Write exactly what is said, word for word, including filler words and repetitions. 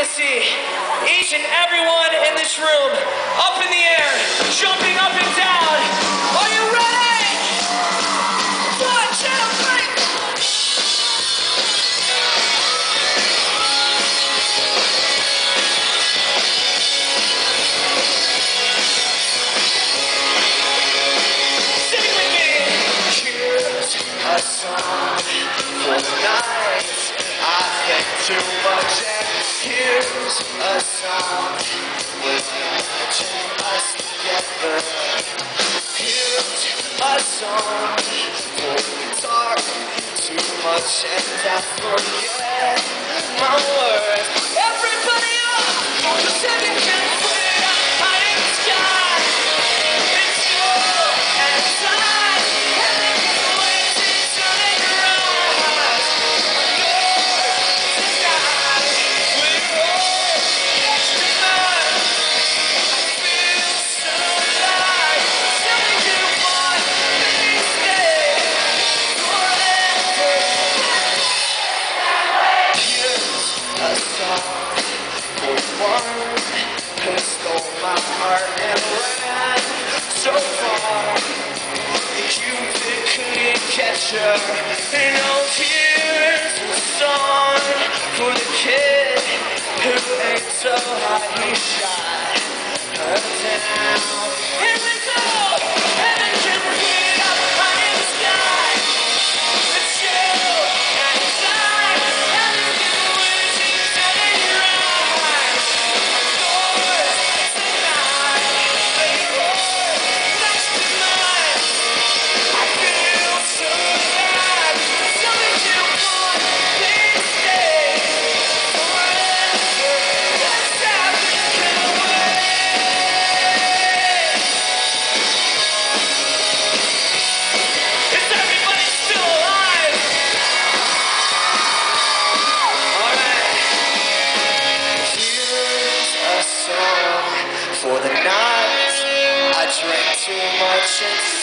to see each and everyone in this room up in the air, jumping up and down. Are you ready? One, two, three. Sing with me. Here's a song for the night. I think too much, and here's a song with us together. Here's a song for guitar, too much, and I forget my words. Everybody up, the second can put it up high in the sky. It's you and I, and the waves inside your eyes. Who stole my heart and ran so far? Cupid couldn't catch her. And oh, here's a song for the kid who ain't so hot he shot her down. Here we go, heaven can put it up high in the sky. It's you and I, and you can lose inside in your eyes. For the night, I drank too much and